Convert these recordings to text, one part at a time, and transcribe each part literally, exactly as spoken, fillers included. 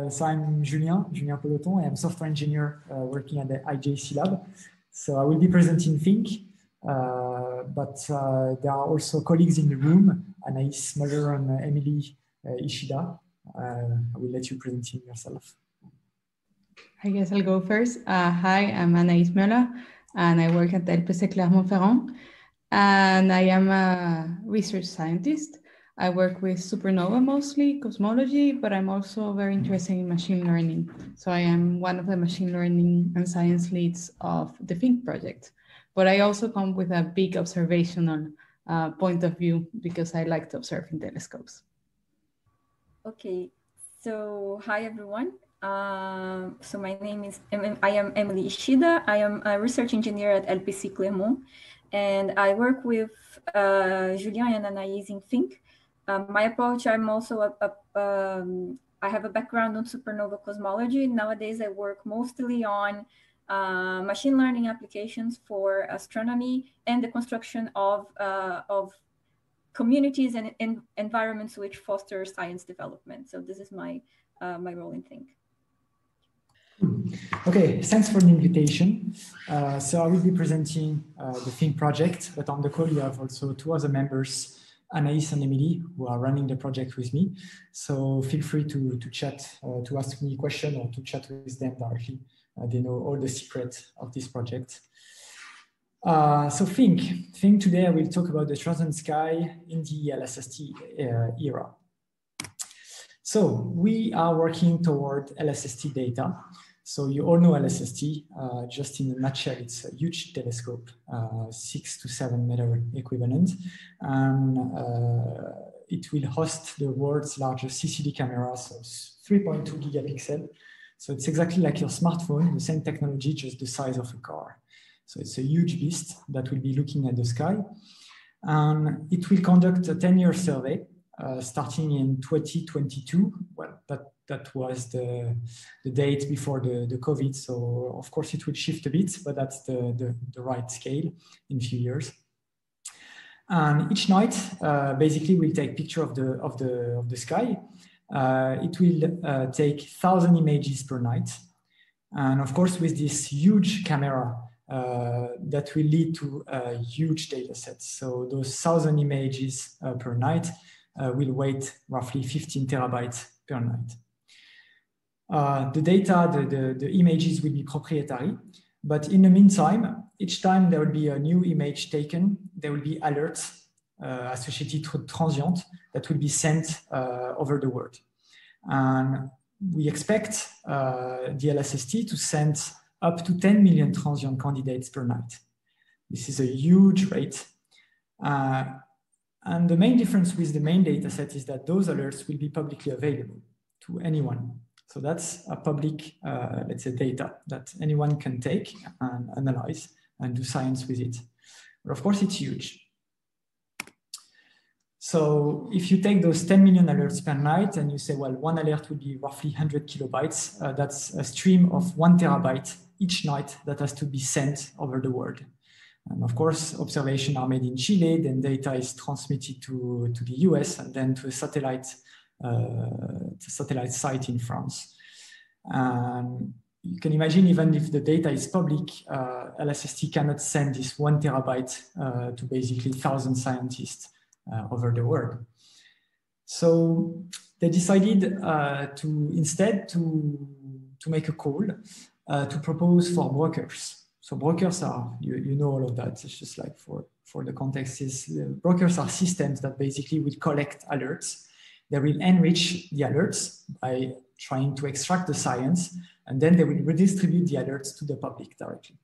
Uh, so I'm Julien, Julien Peloton. I'm a software engineer uh, working at the I J C Lab. So I will be presenting Think, uh, but uh, there are also colleagues in the room, Anaïs Müller and uh, Emily uh, Ishida. Uh, I will let you present yourself. I guess I'll go first. Uh, hi, I'm Anaïs Müller, and I work at L P C Clermont-Ferrand. And I am a research scientist. I work with supernova mostly, cosmology, but I'm also very interested in machine learning. So I am one of the machine learning and science leads of the Think project. But I also come with a big observational uh, point of view because I like to observe in telescopes. Okay, so hi everyone. Uh, so my name is, I am Emily Ishida. I am a research engineer at L P C Clermont, and I work with uh, Julien and Anaïs in Think. Um, my approach, I'm also, a, a, um, I have a background on supernova cosmology. Nowadays, I work mostly on uh, machine learning applications for astronomy and the construction of, uh, of communities and, and environments which foster science development. So this is my, uh, my role in Think. Okay, thanks for the invitation. Uh, so I will be presenting uh, the Think project, but on the call you have also two other members, Anaïs and Emily, who are running the project with me. So feel free to, to chat, uh, to ask me a question or to chat with them directly. Uh, they know all the secrets of this project. Uh, so Think, Think today I will talk about the Trojan sky in the L S S T uh, era. So we are working toward L S S T data. So you all know L S S T, uh, just in a nutshell, it's a huge telescope, uh, six to seven meter equivalent. And uh, it will host the world's largest C C D camera, so three point two gigapixel. So it's exactly like your smartphone, the same technology, just the size of a car. So it's a huge beast that will be looking at the sky. And it will conduct a ten year survey uh, starting in twenty twenty-two. Well, that That was the, the date before the, the COVID. So of course it will shift a bit, but that's the, the, the right scale in a few years. And each night, uh, basically we'll take picture of the, of the, of the sky. Uh, it will uh, take one thousand images per night. And of course with this huge camera, uh, that will lead to a huge data set. So those one thousand images uh, per night uh, will weigh roughly fifteen terabytes per night. Uh, the data, the, the, the images will be proprietary, but in the meantime, each time there will be a new image taken, there will be alerts uh, associated to transient that will be sent uh, over the world. And we expect uh, the L S S T to send up to ten million transient candidates per night. This is a huge rate. Uh, and the main difference with the main data set is that those alerts will be publicly available to anyone. So that's a public, uh, let's say, data that anyone can take and analyze and do science with it. But of course, it's huge. So if you take those ten million alerts per night and you say, well, one alert will be roughly one hundred kilobytes, uh, that's a stream of one terabyte each night that has to be sent over the world. And of course, observations are made in Chile, then data is transmitted to, to the U S and then to a satellite Uh, satellite site in France. Um, you can imagine even if the data is public, uh, L S S T cannot send this one terabyte uh, to basically one thousand scientists uh, over the world. So they decided uh, to instead to, to make a call uh, to propose for brokers. So brokers are, you, you know all of that, it's just like for, for the context is, uh, brokers are systems that basically will collect alerts. They will enrich the alerts by trying to extract the science, and then they will redistribute the alerts to the public directly.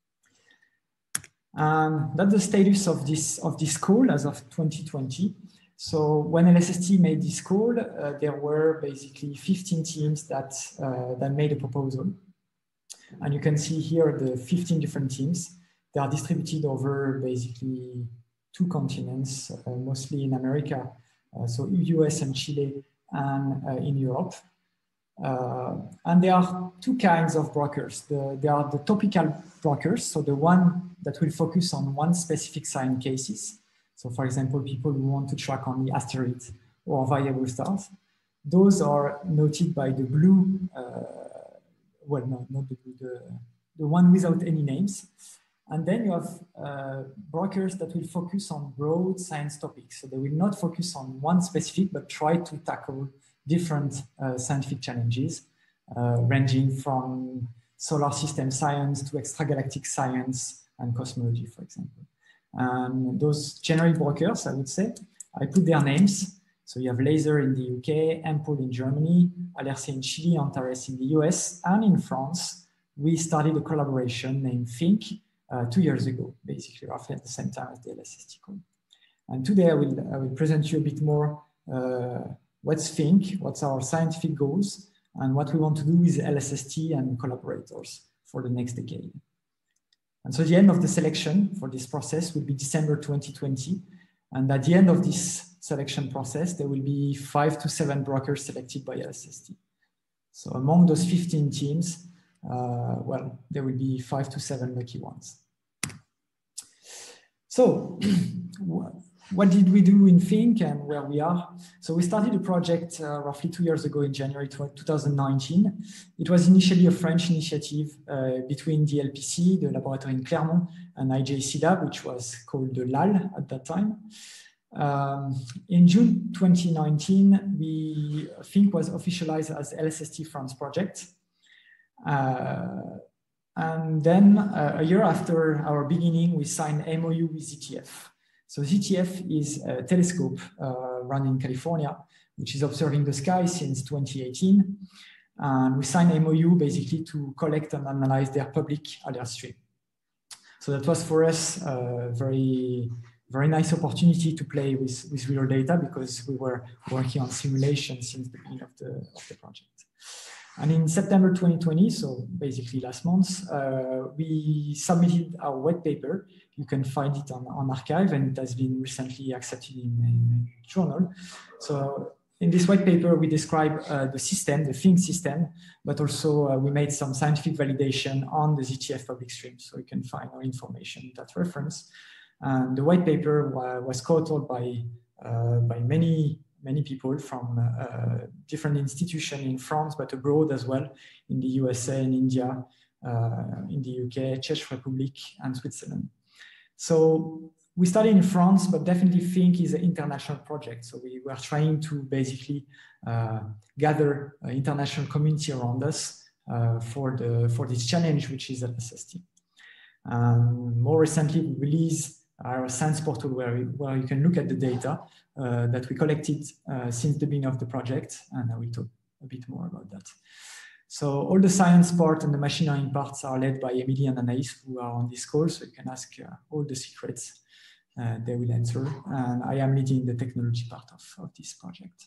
Um, that's the status of this, of this call as of twenty twenty. So when L S S T made this call, uh, there were basically fifteen teams that, uh, that made a proposal. And you can see here the fifteen different teams. They are distributed over basically two continents, uh, mostly in America. Uh, so U S and Chile and uh, in Europe. Uh, and there are two kinds of brokers. The, there are the topical brokers, so the one that will focus on one specific science cases. So for example, people who want to track only asteroids or variable stars. those are noted by the blue, uh, well, no, not the blue, the, the one without any names. And then you have uh, brokers that will focus on broad science topics. So they will not focus on one specific, but try to tackle different uh, scientific challenges, uh, ranging from solar system science to extragalactic science and cosmology, for example. And those generic brokers, I would say, I put their names. So you have Laser in the U K, Ampol in Germany, Alerce in Chile, Antares in the U S, and in France, we started a collaboration named Think uh, two years ago, basically, roughly at the same time as the L S S T call. And today I will, I will present you a bit more uh, what's Think, what's our scientific goals, and what we want to do with L S S T and collaborators for the next decade. And so the end of the selection for this process will be December twenty twenty. And at the end of this selection process, there will be five to seven brokers selected by L S S T. So among those fifteen teams, uh, well, there will be five to seven lucky ones. So what did we do in Think and where we are? So we started a project uh, roughly two years ago in January two thousand nineteen. It was initially a French initiative uh, between the L P C, the laboratory in Clermont, and I J C Lab, which was called the L A L at that time. Um, in June twenty nineteen, we Think was officialized as L S S T France project. Uh, and then uh, a year after our beginning, we signed M O U with Z T F. So Z T F is a telescope uh, run in California, which is observing the sky since twenty eighteen. And we signed M O U basically to collect and analyze their public alert stream. So that was for us a very, very nice opportunity to play with, with real data because we were working on simulation since the beginning of the, of the project. And in September twenty twenty, so basically last month, uh, we submitted our white paper. You can find it on, on arXiv, and it has been recently accepted in, in a journal. So in this white paper, we describe uh, the system, the Think system, but also uh, we made some scientific validation on the Z T F public stream. So you can find our information in that reference. And the white paper wa was co-authored by, uh, by many many people from uh, different institutions in France, but abroad as well, in the U S A and India, uh, in the U K, Czech Republic, and Switzerland. So we started in France, but definitely Think is an international project. So we were trying to basically uh, gather an international community around us uh, for, the, for this challenge, which is L S S T. Um, more recently, we released our science portal where, we, where you can look at the data uh, that we collected uh, since the beginning of the project, and I will talk a bit more about that. So all the science part and the machine learning parts are led by Emily and Anaïs, who are on this call, so you can ask uh, all the secrets, uh, they will answer, and I am leading the technology part of, of this project.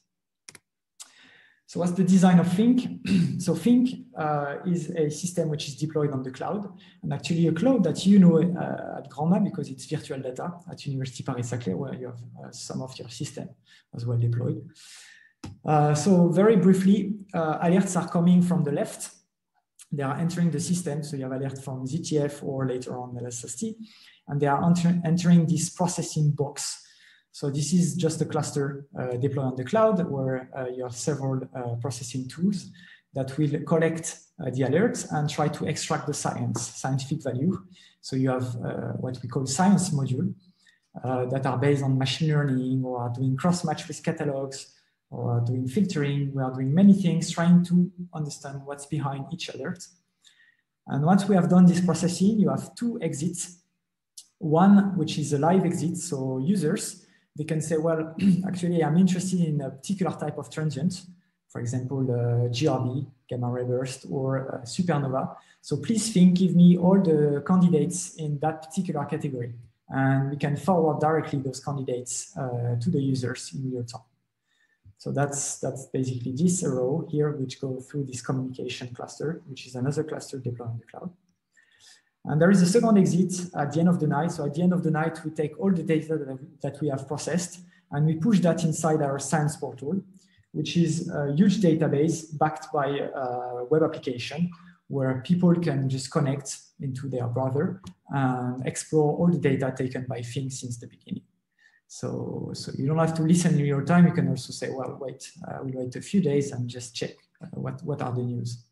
So what's the design of Think? So Think uh, is a system which is deployed on the cloud, and actually a cloud that you know uh, at Grandma because it's virtual data at University Paris-Saclay, where you have uh, some of your system as well deployed. Uh, so very briefly, uh, alerts are coming from the left. They are entering the system, so you have alert from Z T F or later on L S S T, and they are enter entering this processing box. So this is just a cluster uh, deployed on the cloud where uh, you have several uh, processing tools that will collect uh, the alerts and try to extract the science, scientific value. So you have uh, what we call science module uh, that are based on machine learning or are doing cross-match with catalogs or are doing filtering. We are doing many things trying to understand what's behind each alert. And once we have done this processing, you have two exits. One, which is a live exit, so users, they can say, well, actually, I'm interested in a particular type of transient, for example, uh, G R B, gamma ray burst, or uh, supernova. So please Think, give me all the candidates in that particular category. And we can forward directly those candidates uh, to the users in real time. So that's, that's basically this row here, which go through this communication cluster, which is another cluster deployed on the cloud. And there is a second exit at the end of the night. So at the end of the night, we take all the data that we have processed and we push that inside our science portal, which is a huge database backed by a web application where people can just connect into their browser and explore all the data taken by Think since the beginning. So, so you don't have to listen in real time. You can also say, well, wait, I will wait a few days and just check uh, what, what are the news.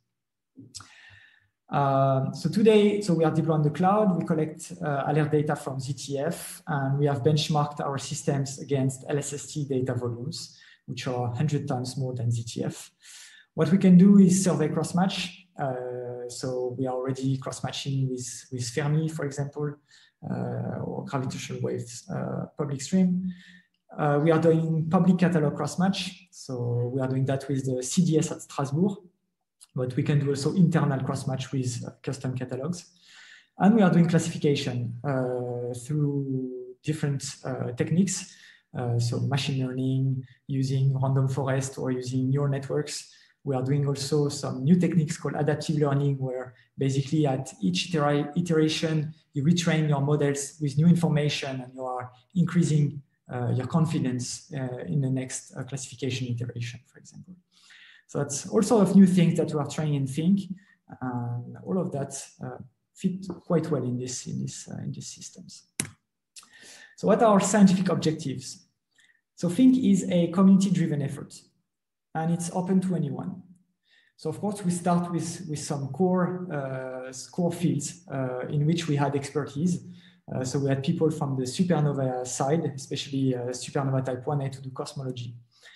Uh, so today, so we are deployed on the cloud. We collect uh, alert data from Z T F, and we have benchmarked our systems against L S S T data volumes, which are one hundred times more than Z T F. What we can do is survey cross-match. Uh, so we are already cross-matching with, with Fermi, for example, uh, or gravitational waves uh, public stream. Uh, we are doing public catalog cross-match. So we are doing that with the C D S at Strasbourg. But we can do also internal cross-match with uh, custom catalogs. And we are doing classification uh, through different uh, techniques. Uh, so machine learning, using random forest or using neural networks. We are doing also some new techniques called adaptive learning, where basically at each iteration, you retrain your models with new information and you are increasing uh, your confidence uh, in the next uh, classification iteration, for example. So that's all sort of new things that we are trying in Think, and all of that uh, fit quite well in this in this uh, in these systems. So what are our scientific objectives? So Think is a community-driven effort, and it's open to anyone. So of course we start with with some core uh, core fields uh, in which we had expertise. Uh, so we had people from the supernova side, especially uh, supernova type one A, to do cosmology.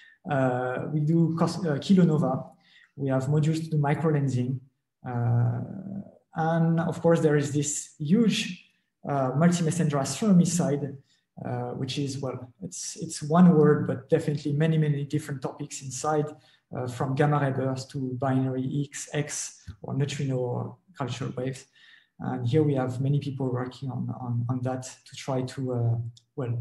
Uh, we do cos uh, kilonova. We have modules to do microlensing. Uh, and of course, there is this huge uh, multi-messenger astronomy side, uh, which is, well, it's, it's one word, but definitely many, many different topics inside, uh, from gamma ray bursts to binary X, X, or neutrino or gravitational waves. And here we have many people working on, on, on that to try to, uh, well,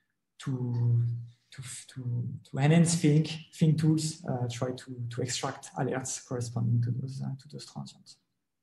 to, To, to, to enhance Think, Think tools, uh, try to, to extract alerts corresponding to those, uh, to those transients.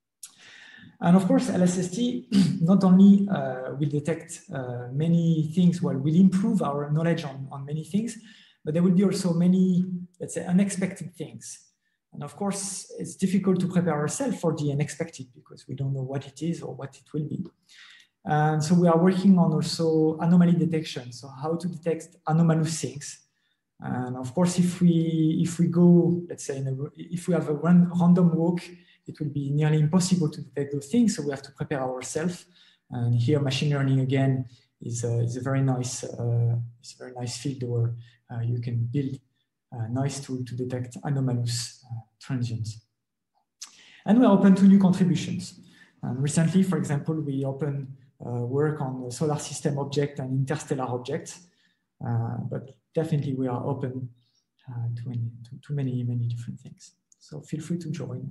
And of course, L S S T not only uh, will detect uh, many things, well, will improve our knowledge on, on many things, but there will be also many, let's say, unexpected things. And of course, it's difficult to prepare ourselves for the unexpected because we don't know what it is or what it will be. And so we are working on also anomaly detection. So how to detect anomalous things. And of course, if we if we go, let's say, in a, if we have a run, random walk, it will be nearly impossible to detect those things. So we have to prepare ourselves. And here, machine learning again is a, is a very nice uh, it's a very nice field where uh, you can build a nice tool to detect anomalous uh, transients. And we're open to new contributions. And recently, for example, we opened Uh, work on the solar system object and interstellar objects, uh, but definitely we are open uh, to, any, to, to many, many different things. So feel free to join.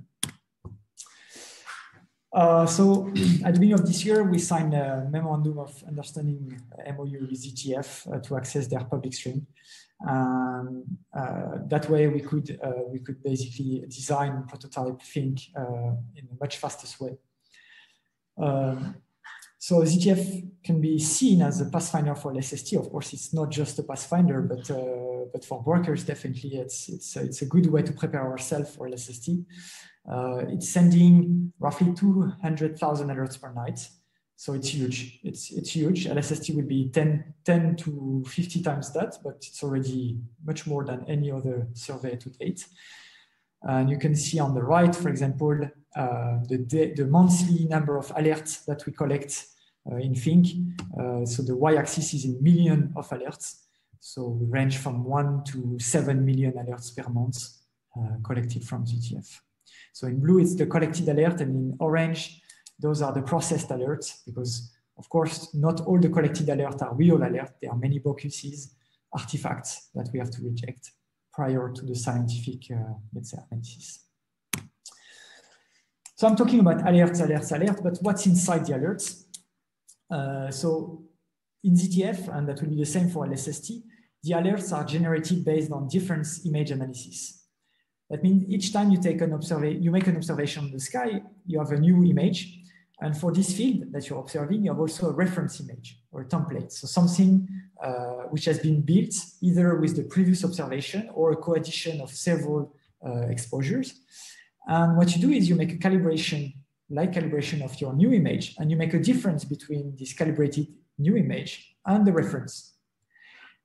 Uh, so at the beginning of this year, we signed a memorandum of understanding M O U with Z T F uh, to access their public stream. Um, uh, that way we could, uh, we could basically design, prototype, Think uh, in a much fastest way. Um, So Z T F can be seen as a pathfinder for L S S T. Of course, it's not just a pathfinder, but uh, but for workers, definitely, it's it's it's a good way to prepare ourselves for L S S T. Uh, it's sending roughly two hundred thousand alerts per night, so it's huge. It's it's huge. L S S T will be ten, ten to fifty times that, but it's already much more than any other survey to date. And you can see on the right, for example, uh, the, day, the monthly number of alerts that we collect uh, in Think. Uh, so the y-axis is in million of alerts. So we range from one to seven million alerts per month uh, collected from Z T F. So in blue, it's the collected alert, and in orange, those are the processed alerts, because of course, not all the collected alerts are real alerts. There are many bocuses, artifacts that we have to reject prior to the scientific, uh, let's say, analysis. So I'm talking about alerts, alerts, alerts, but what's inside the alerts? Uh, so in Z T F, and that will be the same for L S S T, the alerts are generated based on difference image analysis. That means each time you take an observation, you make an observation in the sky, you have a new image. And for this field that you're observing, you have also a reference image or a template. So something uh, which has been built either with the previous observation or a co-addition of several uh, exposures. And what you do is you make a calibration, like calibration of your new image, and you make a difference between this calibrated new image and the reference.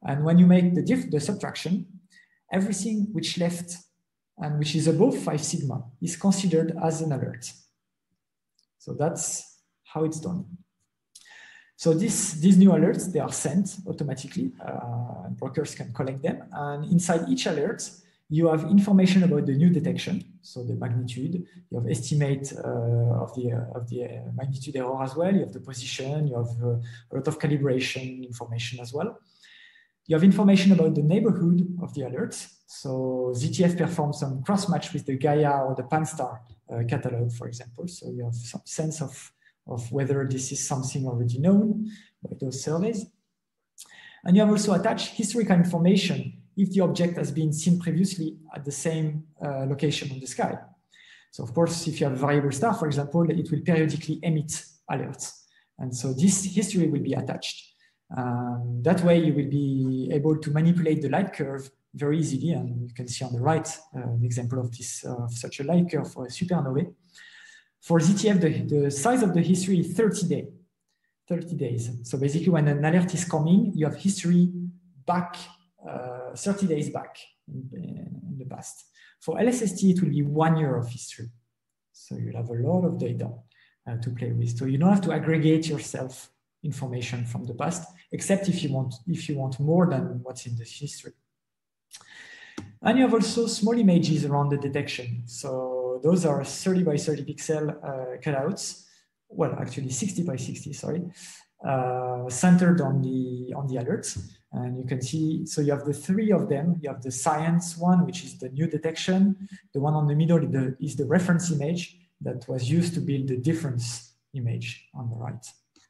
And when you make the, diff the subtraction, everything which left and which is above five sigma is considered as an alert. So that's how it's done. So this, these new alerts, they are sent automatically. Uh, brokers can collect them. And inside each alert, you have information about the new detection. So the magnitude, you have estimate uh, of the, uh, of the uh, magnitude error as well. You have the position, you have uh, a lot of calibration information as well. You have information about the neighborhood of the alerts. So Z T F performs some cross-match with the Gaia or the Panstar uh, catalog, for example. So you have some sense of, of whether this is something already known by those surveys. And you have also attached historical information if the object has been seen previously at the same uh, location on the sky. So of course, if you have a variable star, for example, it will periodically emit alerts. And so this history will be attached. Um, that way you will be able to manipulate the light curve very easily. And you can see on the right uh, an example of this uh, of such a light curve for a supernovae. For Z T F, the, the size of the history is thirty days. thirty days. So basically when an alert is coming, you have history back uh, thirty days back in, in the past. For L S S T, it will be one year of history. So you'll have a lot of data uh, to play with. So you don't have to aggregate yourself information from the past, except if you want if you want more than what's in the history. And you have also small images around the detection. So those are thirty by thirty pixel uh, cutouts. Well, actually sixty by sixty, sorry, uh, centered on the on the alerts. And you can see, so you have the three of them. You have the science one, which is the new detection. The one on the middle is the, is the reference image that was used to build the difference image on the right.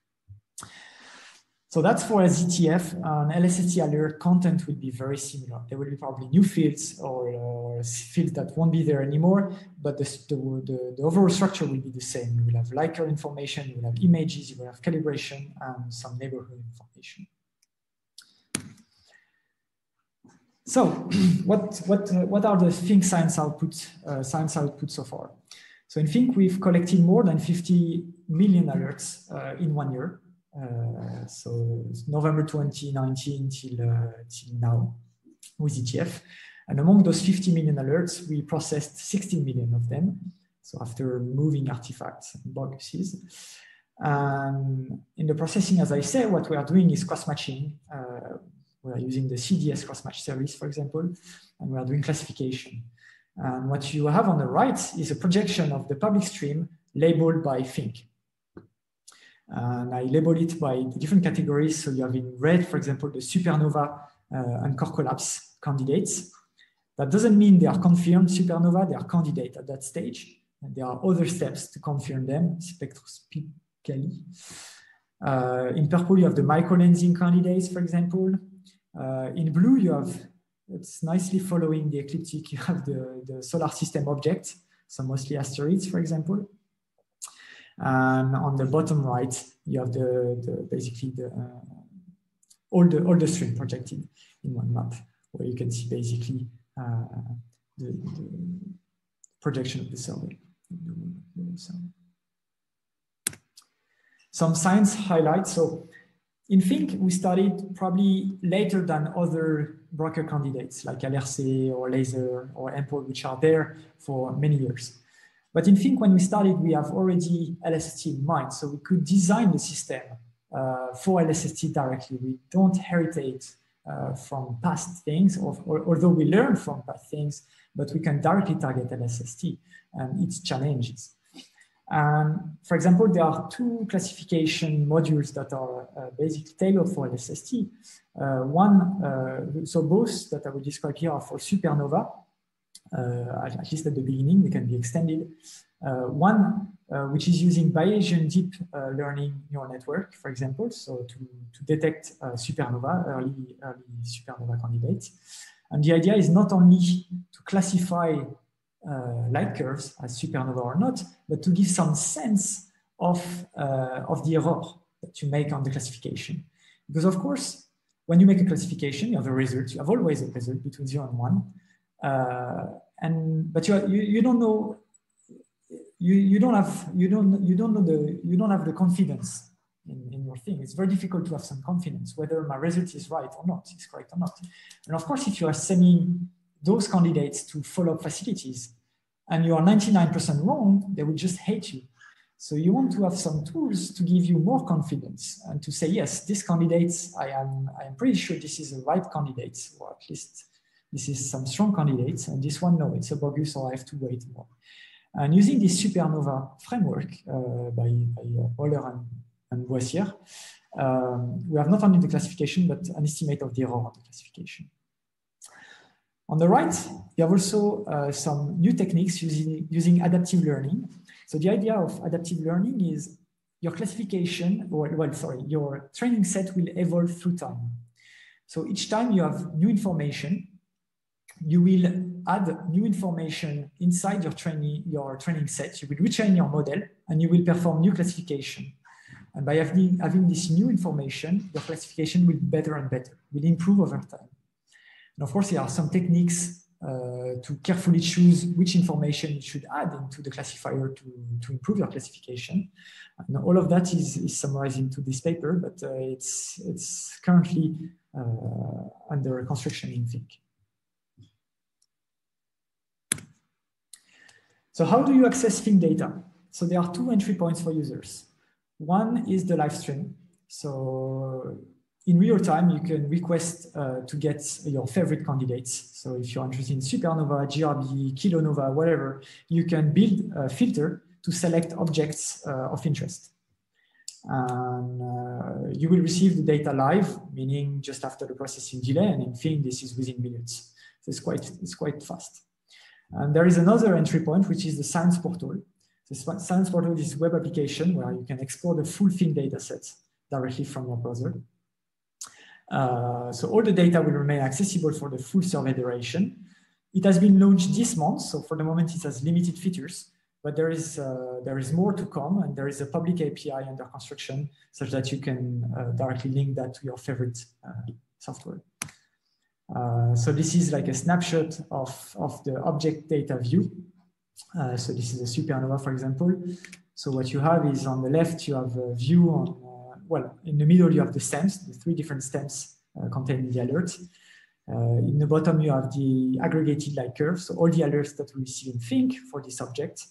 So that's for a Z T F. An L S S T alert content will be very similar. There will be probably new fields or, or fields that won't be there anymore, but the, the, the overall structure will be the same. You will have Likert information, you will have images, you will have calibration, and some neighborhood information. So what, what, uh, what are the Think Science output, uh, science output so far? So in Think, we've collected more than fifty million alerts uh, in one year. Uh, so November twenty nineteen till, uh, till now with Z T F. And among those fifty million alerts, we processed sixteen million of them. So after moving artifacts and boxes. Um, in the processing, as I say, what we are doing is cross-matching. Uh, we are using the C D S cross-match service, for example, and we are doing classification. And what you have on the right is a projection of the public stream labeled by Think. And I label it by the different categories. So you have in red, for example, the supernova uh, and core collapse candidates. That doesn't mean they are confirmed supernova, they are candidate at that stage. And there are other steps to confirm them spectroscopically. Uh, in purple, you have the microlensing candidates, for example. Uh, in blue, you have, it's nicely following the ecliptic, you have the, the solar system objects, so mostly asteroids, for example. And on the bottom right, you have the, the basically the uh, all the all the stream projected in one map, where you can see basically uh, the, the projection of the survey. Some science highlights. So in Think, we started probably later than other broker candidates like L R C or Laser or EMPOL, which are there for many years. But in Think, when we started, we have already L S S T in mind. So we could design the system uh, for L S S T directly. We don't heritate uh, from past things, or, or, although we learn from past things, but we can directly target L S S T and its challenges. Um, for example, there are two classification modules that are uh, basically tailored for L S S T. Uh, one, uh, so both that I will describe here are for supernova. Uh, at least at the beginning, they can be extended. Uh, one, uh, which is using Bayesian deep uh, learning neural network, for example, so to, to detect uh, supernova, early, early supernova candidates. And the idea is not only to classify uh, light curves as supernova or not, but to give some sense of, uh, of the error that you make on the classification. Because of course, when you make a classification, you have a result, you have always a result between zero and one. Uh, and but you, you you don't know you you don't have you don't you don't know the you don't have the confidence in, in your thing. It's very difficult to have some confidence whether my result is right or not, is correct or not. And of course, if you are sending those candidates to follow-up facilities and you are ninety-nine percent wrong, they will just hate you. So you want to have some tools to give you more confidence and to say, yes, this candidate, I am, I am pretty sure this is the right candidate, or at least this is some strong candidates, and this one, no, it's a bogus, or I have to wait more. And using this Supernova framework uh, by, by uh, Euler and, and Boissier, um, we have not only the classification, but an estimate of the error of the classification. On the right, you have also uh, some new techniques using, using adaptive learning. So the idea of adaptive learning is your classification, or well, sorry, your training set will evolve through time. So each time you have new information, you will add new information inside your training, your training set. You will retrain your model and you will perform new classification. And by having, having this new information, your classification will be better and better, will improve over time. And of course, there are some techniques uh, to carefully choose which information you should add into the classifier to, to improve your classification. And all of that is, is summarized into this paper, but uh, it's, it's currently uh, under construction in Think. So how do you access Think data? So there are two entry points for users. One is the live stream. So in real time, you can request uh, to get your favorite candidates. So if you're interested in Supernova, G R B, Kilonova, whatever, you can build a filter to select objects uh, of interest. And uh, you will receive the data live, meaning just after the processing delay, and in Think, this is within minutes. So it's quite, it's quite fast. And there is another entry point, which is the Science Portal. The Science Portal is a web application where you can explore the full Think data set directly from your browser. Uh, so all the data will remain accessible for the full survey duration. It has been launched this month, so for the moment it has limited features, but there is, uh, there is more to come, and there is a public A P I under construction such that you can uh, directly link that to your favorite uh, software. Uh, so this is like a snapshot of, of the object data view. Uh, so this is a Supernova, for example. So what you have is on the left, you have a view on, uh, well, in the middle, you have the stems, the three different stems uh, contained in the alert. Uh, in the bottom, you have the aggregated light curve. So all the alerts that we receive in Think for this object.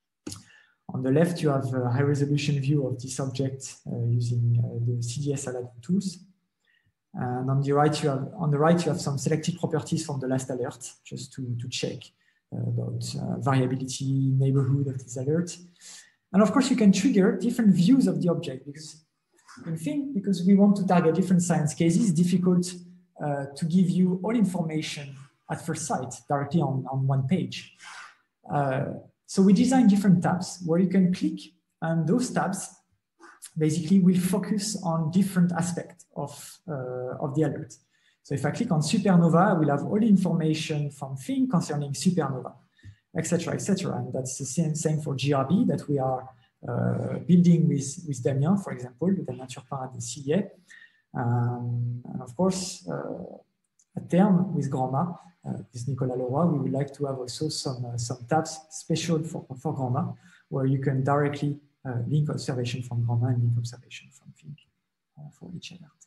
On the left, you have a high resolution view of this object uh, using uh, the C D S Aladdin tools. And on the right, you have on the right you have some selected properties from the last alert, just to, to check uh, about uh, variability, neighborhood of this alert. And of course, you can trigger different views of the object, because in Think, because we want to target different science cases, it's difficult uh, to give you all information at first sight directly on, on one page. Uh, so we design different tabs where you can click, and those tabs basically will focus on different aspects of, uh, of the alert. So if I click on Supernova, I will have all the information from Think concerning Supernova, et cetera, et cetera. And that's the same, same for G R B that we are uh, building with, with Damien, for example, the Damien Turpin at the C E A. Um, and of course, uh, at term with GRANDMA, uh, with Nicolas Leroy, we would like to have also some, uh, some tabs special for, for GRANDMA, where you can directly Uh, link observation from GRANDMA and link observation from Think uh, for each alert.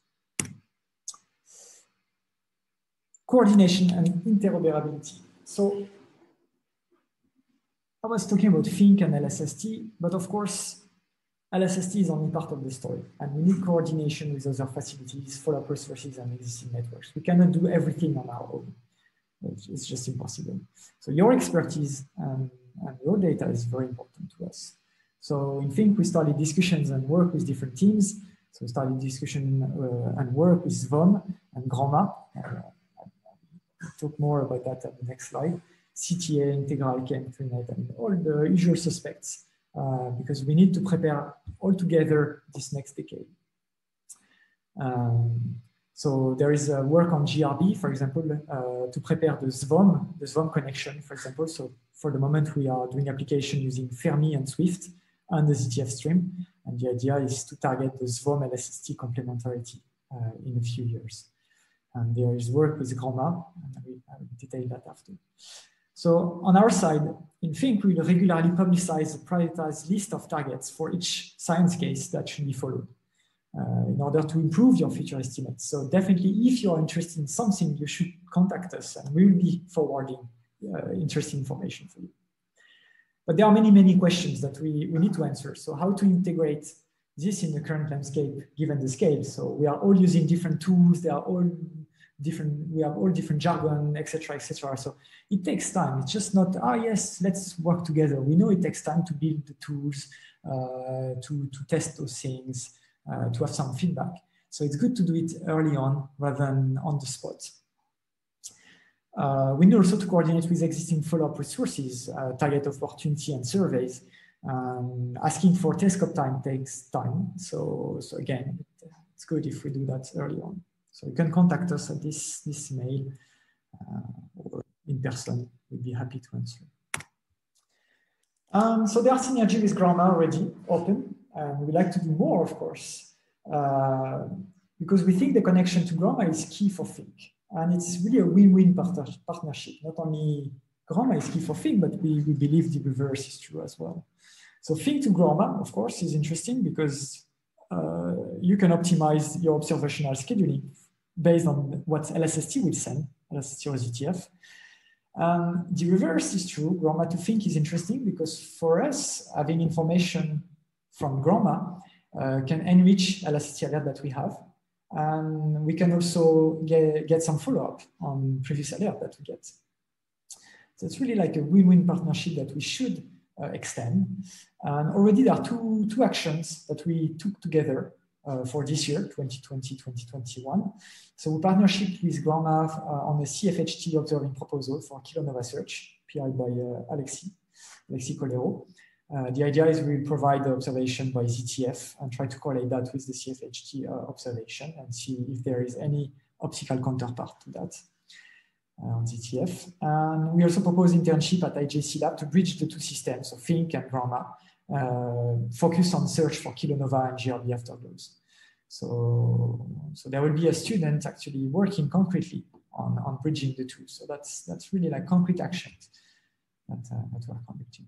Coordination and interoperability. So I was talking about Think and L S S T, but of course, L S S T is only part of the story, and we need coordination with other facilities, follow-up resources, and existing networks. We cannot do everything on our own. It's just impossible. So your expertise and, and your data is very important to us. So in Think, we started discussions and work with different teams. So we started discussion uh, and work with S V O M and GRANDMA. Uh, I'll talk more about that on the next slide. C T A, Integral, K M Trinet, and all the usual suspects, uh, because we need to prepare all together this next decade. Um, so there is a work on G R B, for example, uh, to prepare the S V O M, the S V O M connection, for example. So for the moment, we are doing application using Fermi and Swift and the Z T F stream. And the idea is to target the S V O M L S S T complementarity uh, in a few years. And there is work with GRANDMA, and I will, I will detail that after. So on our side, in Think, we will regularly publicize a prioritized list of targets for each science case that should be followed. uh, in order to improve your future estimates. So definitely, if you're interested in something, you should contact us and we will be forwarding uh, interesting information for you. But there are many, many questions that we, we need to answer. So how to integrate this in the current landscape, given the scale? So we are all using different tools. They are all different. We have all different jargon, et cetera, et cetera. So it takes time. It's just not, ah, yes, let's work together. We know it takes time to build the tools, uh, to, to test those things, uh, to have some feedback. So it's good to do it early on rather than on the spot. Uh, we need also to coordinate with existing follow-up resources, uh, target opportunity and surveys. Um, asking for telescope time takes time. So, so again, it, it's good if we do that early on. So you can contact us at this, this mail uh, or in person. We'd be happy to answer. Um, so there are synergy with Grama already open, and we'd like to do more, of course, uh, because we think the connection to Grama is key for Think. And it's really a win-win partnership. Not only Grama is key for Think, but we, we believe the reverse is true as well. So Think to Grama, of course, is interesting because uh, you can optimize your observational scheduling based on what L S S T will send, L S S T or Z T F. Um, the reverse is true. Grama to Think is interesting because for us, having information from Grama uh, can enrich L S S T alert that we have. And we can also get, get some follow-up on previous alert that we get. So it's really like a win-win partnership that we should uh, extend. And already there are two, two actions that we took together uh, for this year, twenty twenty, twenty twenty-one. So we partnership with Grama uh, on a C F H T observing proposal for kilonova search, P I by uh, Alexis, Alexis Colero. Uh, the idea is we provide the observation by Z T F and try to correlate that with the C F H T uh, observation and see if there is any optical counterpart to that uh, on Z T F. And we also propose internship at I J C Lab to bridge the two systems, so Think and Grama, uh, focus on search for kilonova and G R B afterglows. So, so there will be a student actually working concretely on, on bridging the two. So that's, that's really like concrete actions that, uh, that we're conducting.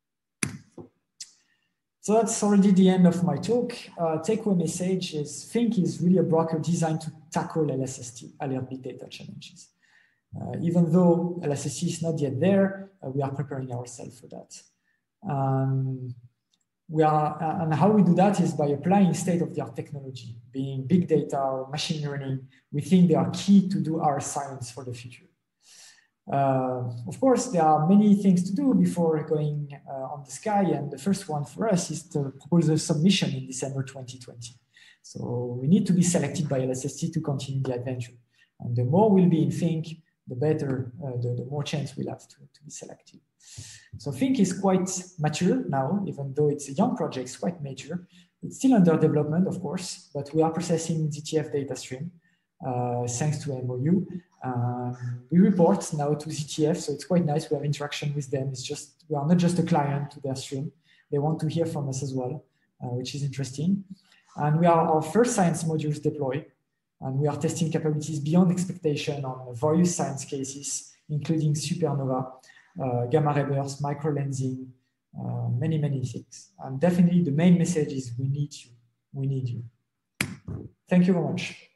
So that's already the end of my talk. Uh, take-home message is Think is really a broker designed to tackle L S S T, alert big data challenges. Uh, even though L S S T is not yet there, uh, we are preparing ourselves for that. Um, we are, uh, and how we do that is by applying state-of-the-art technology, being big data or machine learning. We think they are key to do our science for the future. Uh, of course, there are many things to do before going uh, on the sky, and the first one for us is the proposal submission in December twenty twenty. So we need to be selected by L S S T to continue the adventure. And the more we'll be in Think, the better, uh, the, the more chance we'll have to, to be selected. So Think is quite mature now, even though it's a young project, it's quite mature. It's still under development, of course, but we are processing Z T F data stream uh, thanks to M O U. Um, we report now to Z T F, so it's quite nice. We have interaction with them. It's just, we are not just a client to their stream. They want to hear from us as well, uh, which is interesting. And we are our first science modules deployed, and we are testing capabilities beyond expectation on various science cases, including supernova, uh, gamma ray bursts, microlensing, uh, many, many things. And definitely the main message is we need you. We need you. Thank you very much.